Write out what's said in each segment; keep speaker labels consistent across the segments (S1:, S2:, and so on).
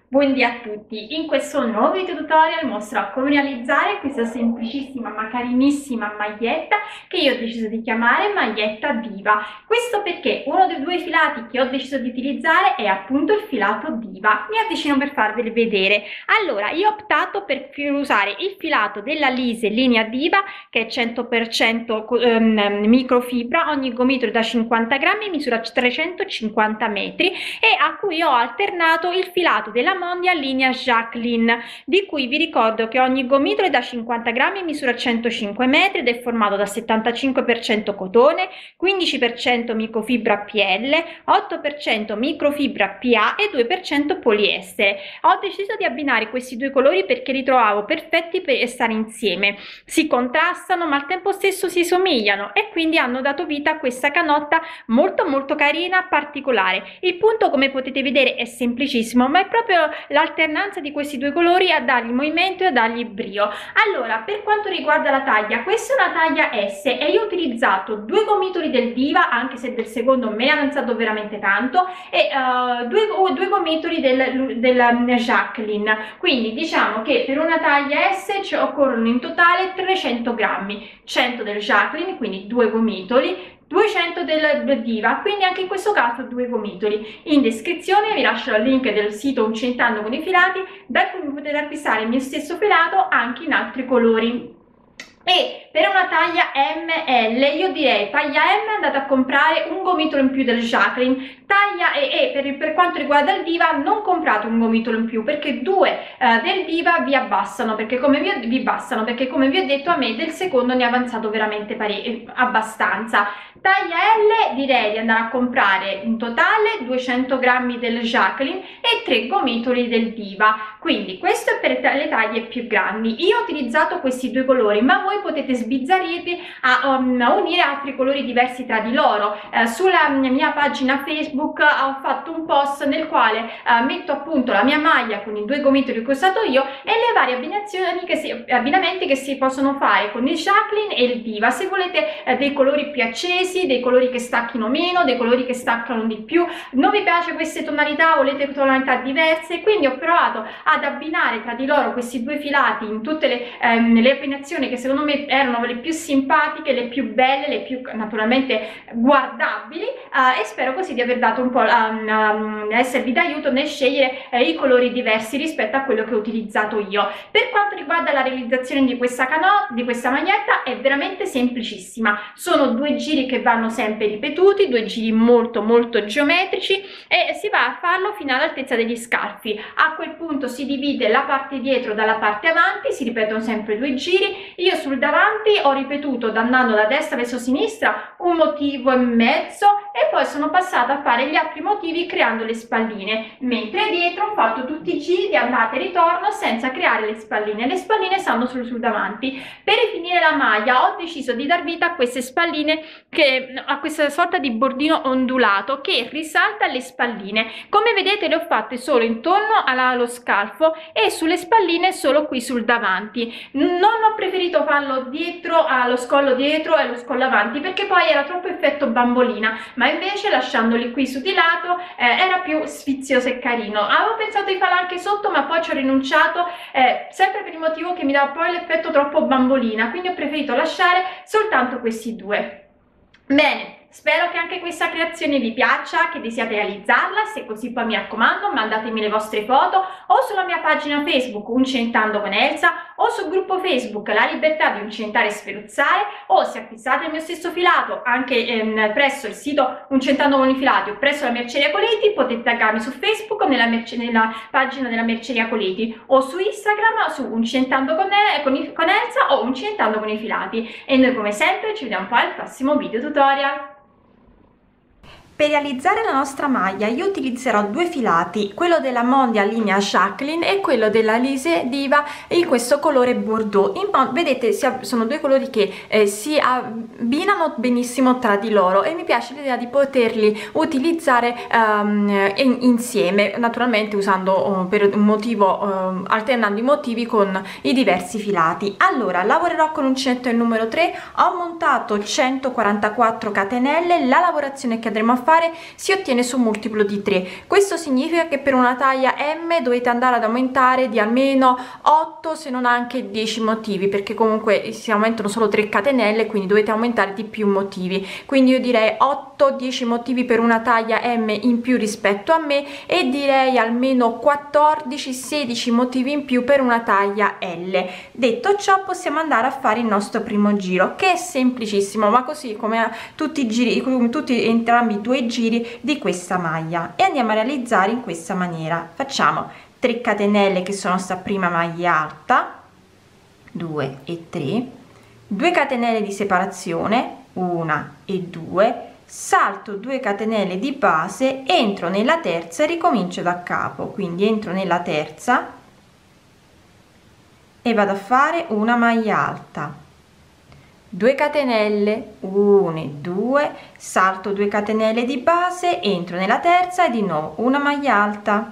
S1: Buondì a tutti, in questo nuovo video tutorial mostrerò come realizzare questa semplicissima ma carinissima maglietta che io ho deciso di chiamare maglietta diva. Questo perché uno dei due filati che ho deciso di utilizzare è appunto il filato diva. Mi avvicino per farveli vedere. Allora, io ho optato per usare il filato della Lise linea diva che è 100% microfibra, ogni gomitolo da 50 grammi misura 350 metri e a cui ho alternato il filato della Mondial linea Jacqueline, di cui vi ricordo che ogni gomitolo è da 50 grammi, misura 105 metri ed è formato da 75% cotone, 15% microfibra PL, 8% microfibra PA e 2% poliestere. Ho deciso di abbinare questi due colori perché li trovavo perfetti per stare insieme, si contrastano ma al tempo stesso si somigliano e quindi hanno dato vita a questa canotta molto carina, particolare. Il punto, come potete vedere, è semplicissimo, ma è proprio l'alternanza di questi due colori a dargli movimento e a dargli brio. Allora, per quanto riguarda la taglia, questa è una taglia S e io ho utilizzato due gomitoli del Diva, anche se del secondo me ne ha avanzato veramente tanto, e due gomitoli della Jacqueline. Quindi diciamo che per una taglia S ci occorrono in totale 300 grammi, 100 del Jacqueline, quindi due gomitoli, 200 del Diva, quindi anche in questo caso due gomitoli. In descrizione vi lascio il link del sito Uncentando con i filati, da cui potete acquistare il mio stesso filato anche in altri colori. E per una taglia ML io direi taglia M andate a comprare un gomitolo in più del Jacqueline, taglia per quanto riguarda il Diva non comprate un gomitolo in più perché due del Diva vi abbassano, perché come vi ho detto a me del secondo ne è avanzato veramente abbastanza. Taglia L direi di andare a comprare in totale 200 grammi del Jacqueline e 3 gomitoli del Diva, quindi questo è per le taglie più grandi. Io ho utilizzato questi due colori, ma voi potete sbizzarrirvi a unire altri colori diversi tra di loro. Sulla mia pagina Facebook ho fatto un post nel quale metto appunto la mia maglia con i due gomitoli che ho usato io e le varie abbinamenti che si possono fare con il Jacqueline e il Diva. Se volete dei colori più accesi, dei colori che stacchino meno, dei colori che staccano di più, non vi piace queste tonalità, volete tonalità diverse, quindi ho provato ad abbinare tra di loro questi due filati in tutte le abbinazioni che secondo me erano le più simpatiche, le più belle, le più naturalmente guardabili, e spero così di aver dato un po' esservi d'aiuto nel scegliere i colori diversi rispetto a quello che ho utilizzato io. Per quanto riguarda la realizzazione di questa maglietta è veramente semplicissima, sono due giri che vanno sempre ripetuti, due giri molto geometrici e si va a farlo fino all'altezza degli scalfi. A quel punto si divide la parte dietro dalla parte avanti, si ripetono sempre due giri. Io sul davanti ho ripetuto andando da destra verso sinistra un motivo e mezzo e poi sono passata a fare gli altri motivi creando le spalline, mentre dietro ho fatto tutti i giri di andata e ritorno senza creare le spalline stanno solo sul davanti. Per rifinire la maglia ho deciso di dar vita a queste spalline, a questa sorta di bordino ondulato che risalta le spalline. Come vedete le ho fatte solo intorno allo scalfo e sulle spalline solo qui sul davanti. Non ho preferito farlo dietro allo scollo dietro e allo scollo avanti perché poi era troppo effetto bambolina, ma invece lasciandoli qui su di lato era più sfizioso e carino. Avevo pensato di farlo anche sotto ma poi ci ho rinunciato, sempre per il motivo che mi dava poi l'effetto troppo bambolina, quindi ho preferito lasciare soltanto questi due. Bene, spero che anche questa creazione vi piaccia, che desiate realizzarla. Se così poi mi raccomando mandatemi le vostre foto o sulla mia pagina Facebook Uncentando con Elsa o sul gruppo Facebook La Libertà di Uncentare e Sferuzzare, o se acquistate il mio stesso filato anche presso il sito Uncentando con i Filati o presso la Merceria Coleti, potete taggarmi su Facebook o nella pagina della Merceria Coleti o su Instagram su Uncentando con Elsa o Uncentando con i Filati. E noi come sempre ci vediamo poi al prossimo video tutorial. Per realizzare la nostra maglia io utilizzerò due filati, quello della Mondial linea Jacqueline e quello della Lise Diva in questo colore bordeaux. Vedete, sono due colori che si abbinano benissimo tra di loro e mi piace l'idea di poterli utilizzare insieme, naturalmente usando per un motivo, alternando i motivi con i diversi filati. Allora, lavorerò con uncinetto il numero 3, ho montato 144 catenelle, la lavorazione che andremo a fare fare si ottiene su multiplo di 3. Questo significa che per una taglia M dovete andare ad aumentare di almeno 8 se non anche 10 motivi, perché comunque si aumentano solo 3 catenelle, quindi dovete aumentare di più motivi. Quindi io direi 8-10 motivi per una taglia M in più rispetto a me, e direi almeno 14-16 motivi in più per una taglia L. Detto ciò, possiamo andare a fare il nostro primo giro, che è semplicissimo, ma così come tutti i giri, tutti entrambi i due giri di questa maglia, e andiamo a realizzare in questa maniera. Facciamo 3 catenelle che sono sta prima maglia alta, 2 e 3, 2 catenelle di separazione, 1 e 2, salto 2 catenelle di base, entro nella terza e ricomincio da capo. Quindi entro nella terza e vado a fare una maglia alta, 2 catenelle, 1 e 2, salto 2 catenelle di base, entro nella terza e di nuovo una maglia alta,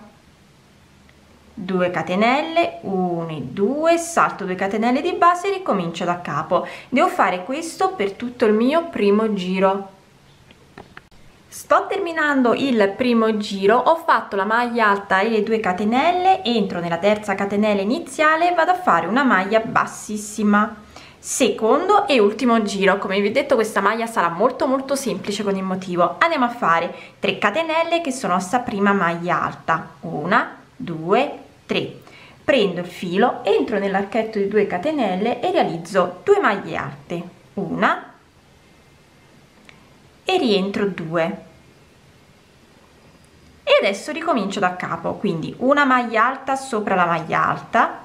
S1: 2 catenelle, 1 e 2, salto 2 catenelle di base e ricomincio da capo. Devo fare questo per tutto il mio primo giro. Sto terminando il primo giro, ho fatto la maglia alta e le 2 catenelle, entro nella terza catenella iniziale e vado a fare una maglia bassissima. Secondo e ultimo giro. Come vi ho detto, questa maglia sarà molto semplice con il motivo. Andiamo a fare 3 catenelle che sono sta prima maglia alta, 1, 2, 3. Prendo il filo, entro nell'archetto di 2 catenelle e realizzo 2 maglie alte, una e rientro 2, e adesso ricomincio da capo. Quindi una maglia alta sopra la maglia alta,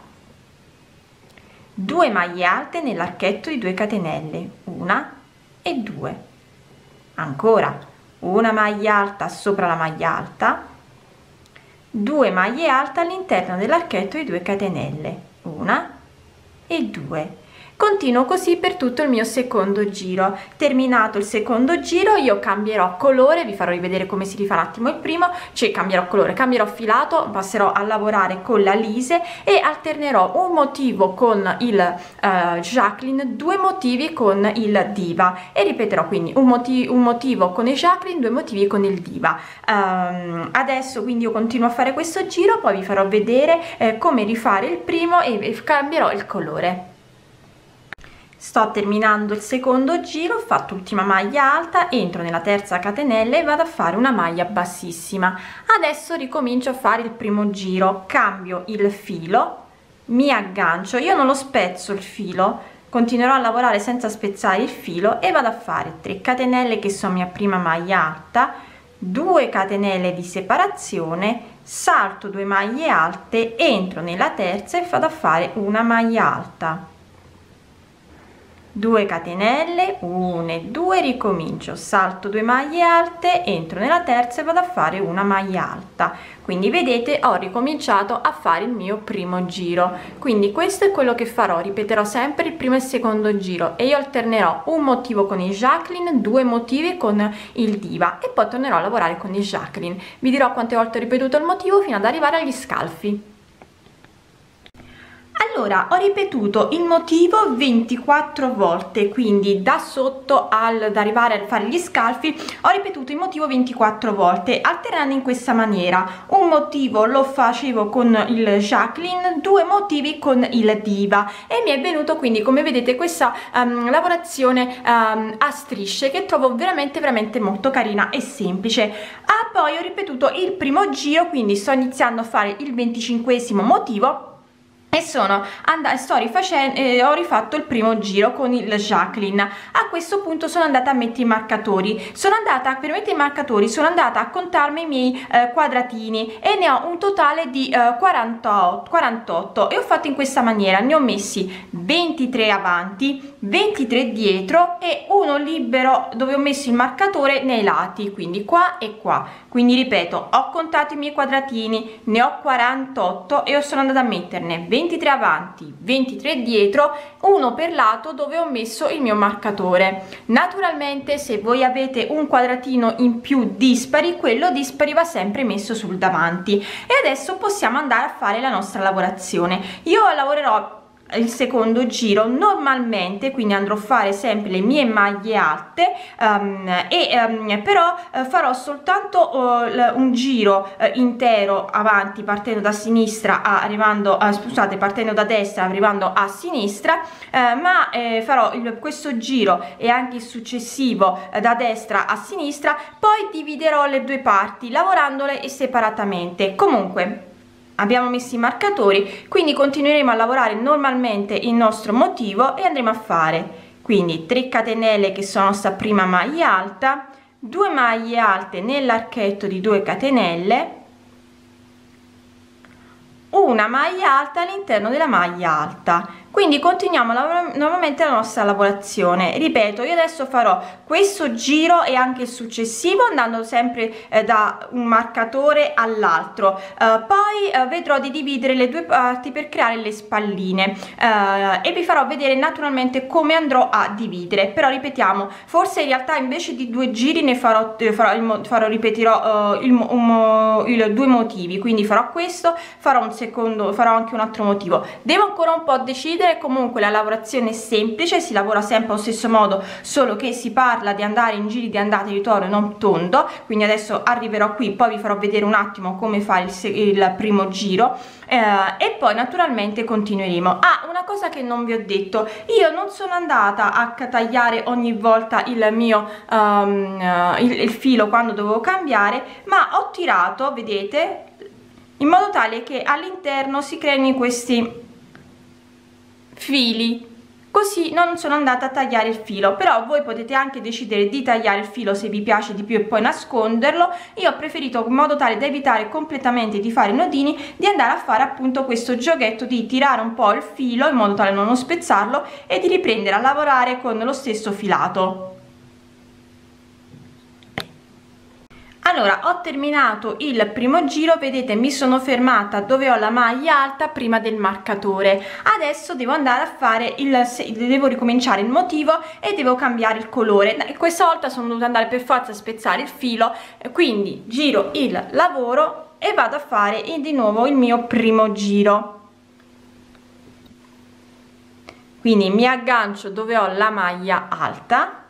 S1: 2 maglie alte nell'archetto di 2 catenelle, una e 2, ancora una maglia alta sopra la maglia alta, 2 maglie alte all'interno dell'archetto di 2 catenelle, una e 2. Continuo così per tutto il mio secondo giro. Terminato il secondo giro, io cambierò colore, vi farò rivedere come si rifà un attimo il primo, cioè cambierò colore, cambierò filato, passerò a lavorare con la Lise e alternerò un motivo con il Jacqueline, 2 motivi con il Diva, e ripeterò quindi un motivo con il Jacqueline, 2 motivi con il Diva. Adesso quindi io continuo a fare questo giro, poi vi farò vedere come rifare il primo e cambierò il colore. Sto terminando il secondo giro, ho fatto l'ultima maglia alta, entro nella terza catenella e vado a fare una maglia bassissima. Adesso ricomincio a fare il primo giro, cambio il filo, mi aggancio, io non lo spezzo il filo, continuerò a lavorare senza spezzare il filo e vado a fare 3 catenelle che sono mia prima maglia alta, 2 catenelle di separazione, salto 2 maglie alte, entro nella terza e vado a fare una maglia alta, 2 catenelle, 1 e 2, ricomincio, salto 2 maglie alte, entro nella terza e vado a fare una maglia alta. Quindi vedete, ho ricominciato a fare il mio primo giro. Quindi questo è quello che farò, ripeterò sempre il primo e il secondo giro e io alternerò un motivo con il Jacqueline, 2 motivi con il Diva e poi tornerò a lavorare con il Jacqueline. Vi dirò quante volte ho ripetuto il motivo fino ad arrivare agli scalfi. Allora, ho ripetuto il motivo 24 volte, quindi da sotto ad arrivare a fare gli scalfi ho ripetuto il motivo 24 volte, alternando in questa maniera: un motivo lo facevo con il Jacqueline, 2 motivi con il Diva, e mi è venuto quindi, come vedete, questa lavorazione a strisce che trovo veramente molto carina e semplice. Poi ho ripetuto il primo giro, quindi sto iniziando a fare il 25esimo motivo e ho rifatto il primo giro con il Jacqueline. A questo punto sono andata a mettere i marcatori, per mettere i marcatori sono andata a contarmi i miei quadratini e ne ho un totale di 48 e ho fatto in questa maniera: ne ho messi 23 avanti, 23 dietro e uno libero dove ho messo il marcatore nei lati, quindi qua e qua. Quindi ripeto, ho contato i miei quadratini, ne ho 48 e sono andata a metterne 23 avanti, 23 dietro, uno per lato dove ho messo il mio marcatore. Naturalmente, se voi avete un quadratino in più dispari, quello dispari va sempre messo sul davanti. E adesso possiamo andare a fare la nostra lavorazione. Io lavorerò
S2: il secondo giro normalmente, quindi andrò a fare sempre le mie maglie alte, però farò soltanto un giro intero avanti, partendo da sinistra arrivando scusate, partendo da destra arrivando a sinistra, ma farò questo giro e anche il successivo da destra a sinistra, poi dividerò le due parti lavorandole separatamente. Comunque abbiamo messo i marcatori, quindi continueremo a lavorare normalmente il nostro motivo e andremo a fare quindi 3 catenelle che sono sta prima maglia alta, 2 maglie alte nell'archetto di 2 catenelle, una maglia alta all'interno della maglia alta. Quindi continuiamo normalmente la nostra lavorazione. Ripeto, io adesso farò questo giro e anche il successivo andando sempre da un marcatore all'altro, poi vedrò di dividere le due parti per creare le spalline, e vi farò vedere naturalmente come andrò a dividere. Però ripetiamo, forse in realtà invece di 2 giri ne ripeterò i 2 motivi, quindi farò questo, farò un secondo, farò anche un altro motivo. Devo ancora un po' decidere. Comunque la lavorazione è semplice, si lavora sempre allo stesso modo, solo che si parla di andare in giri di andata e ritorno, non tondo. Quindi adesso arriverò qui, poi vi farò vedere un attimo come fare il primo giro, e poi naturalmente continueremo. Una cosa che non vi ho detto: io non sono andata a tagliare ogni volta il mio il filo quando dovevo cambiare, ma ho tirato, vedete, in modo tale che all'interno si creino questi fili, così non sono andata a tagliare il filo. Però voi potete anche decidere di tagliare il filo se vi piace di più e poi nasconderlo. Io ho preferito, in modo tale da evitare completamente di fare nodini, di andare a fare appunto questo giochetto di tirare un po' il filo in modo tale da non spezzarlo e di riprendere a lavorare con lo stesso filato. Allora, ho terminato il primo giro, vedete, mi sono fermata dove ho la maglia alta prima del marcatore. Adesso devo andare a fare devo ricominciare il motivo e devo cambiare il colore. Questa volta sono dovuta andare per forza a spezzare il filo, quindi giro il lavoro e vado a fare di nuovo il mio primo giro. Quindi mi aggancio dove ho la maglia alta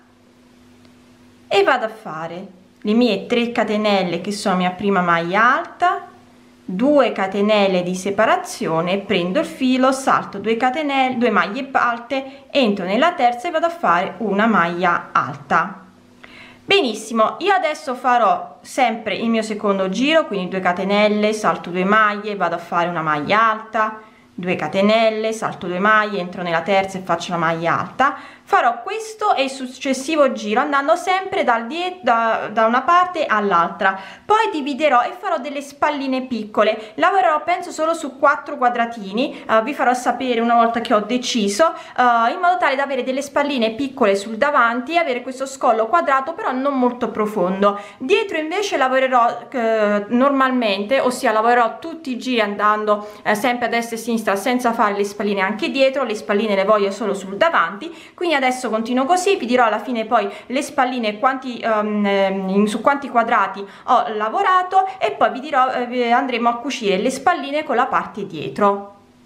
S2: e vado a fare le mie 3 catenelle che sono mia prima maglia alta, 2 catenelle di separazione, prendo il filo, salto 2 catenelle, 2 maglie alte, entro nella terza e vado a fare una maglia alta. Benissimo, io adesso farò sempre il mio secondo giro, quindi 2 catenelle, salto 2 maglie, vado a fare una maglia alta, 2 catenelle, salto 2 maglie, entro nella terza e faccio una maglia alta. Farò questo e il successivo giro andando sempre da una parte all'altra. Poi dividerò e farò delle spalline piccole. Lavorerò penso solo su 4 quadratini, vi farò sapere una volta che ho deciso, in modo tale da avere delle spalline piccole sul davanti e avere questo scollo quadrato però non molto profondo. Dietro invece lavorerò normalmente, ossia lavorerò tutti i giri andando sempre a destra e a sinistra senza fare le spalline anche dietro. Le spalline le voglio solo sul davanti, quindi adesso continuo così, vi dirò alla fine poi le spalline su quanti quadrati ho lavorato e poi vi dirò, andremo a cucire le spalline con la parte dietro.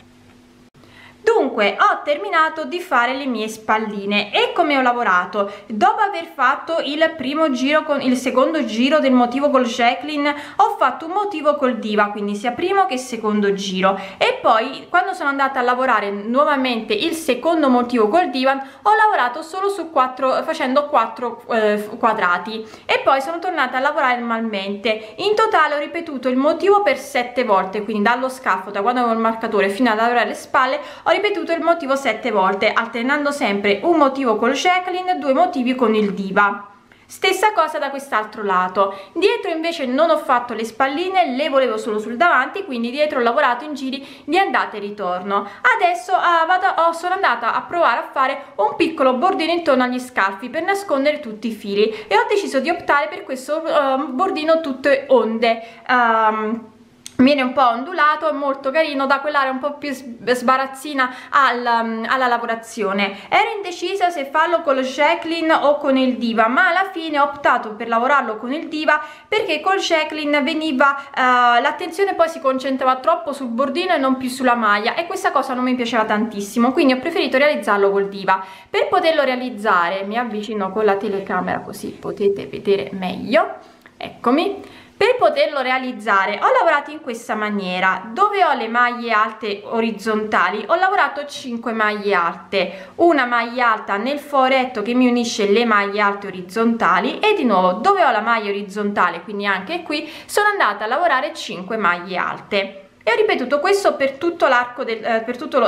S2: Dunque ho terminato di fare le mie spalline e come ho lavorato dopo aver fatto il primo giro con il secondo giro del motivo col Jacqueline, ho fatto un motivo col Diva, quindi sia primo che secondo giro, e poi quando sono andata a lavorare nuovamente il secondo motivo col Divan ho lavorato solo su 4, facendo 4 quadrati, e poi sono tornata a lavorare normalmente. In totale ho ripetuto il motivo per 7 volte, quindi dallo scaffo, da quando avevo il marcatore fino a lavorare le spalle, ho ripetuto il motivo 7 volte, alternando sempre un motivo col Jacqueline e 2 motivi con il Diva. Stessa cosa da quest'altro lato. Dietro invece non ho fatto le spalline, le volevo solo sul davanti, quindi dietro ho lavorato in giri di andata e ritorno. Adesso sono andata a provare a fare un piccolo bordino intorno agli scalfi per nascondere tutti i fili e ho deciso di optare per questo bordino tutte onde. viene un po' ondulato, è molto carino, da quell'area un po' più sbarazzina alla lavorazione. Ero indecisa se farlo con lo Jacqueline o con il Diva, ma alla fine ho optato per lavorarlo con il Diva perché col Jacqueline veniva l'attenzione poi si concentrava troppo sul bordino e non più sulla maglia, e questa cosa non mi piaceva tantissimo, quindi ho preferito realizzarlo col Diva. Per poterlo realizzare mi avvicino con la telecamera così potete vedere meglio, eccomi. Per poterlo realizzare ho lavorato in questa maniera: dove ho le maglie alte orizzontali ho lavorato 5 maglie alte, una maglia alta nel foretto che mi unisce le maglie alte orizzontali, e di nuovo dove ho la maglia orizzontale, quindi anche qui, sono andata a lavorare 5 maglie alte. E ho ripetuto questo per tutto l'arco per tutto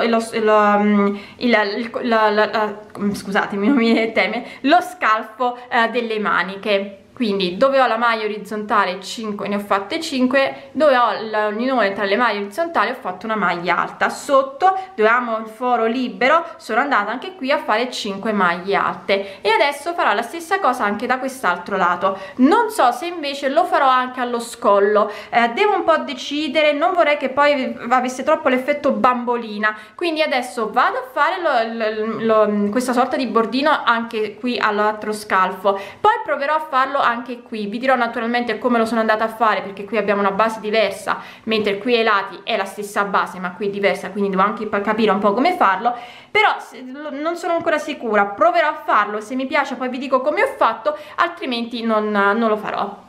S2: scusatemi, non mi viene il termine, lo scalfo delle maniche. Quindi dove ho la maglia orizzontale 5 ne ho fatte 5, dove ho l'unione tra le maglie orizzontali ho fatto una maglia alta, sotto dove amo il foro libero sono andata anche qui a fare 5 maglie alte, e adesso farò la stessa cosa anche da quest'altro lato. Non so se invece lo farò anche allo scollo, devo un po' decidere, non vorrei che poi avesse troppo l'effetto bambolina, quindi adesso vado a fare questa sorta di bordino anche qui all'altro scalfo, poi proverò a farlo anche qui. Vi dirò naturalmente come lo sono andata a fare, perché qui abbiamo una base diversa, mentre qui ai lati è la stessa base ma qui è diversa, quindi devo anche capire un po' come farlo. Però non sono ancora sicura, proverò a farlo, se mi piace poi vi dico come ho fatto, altrimenti non lo farò.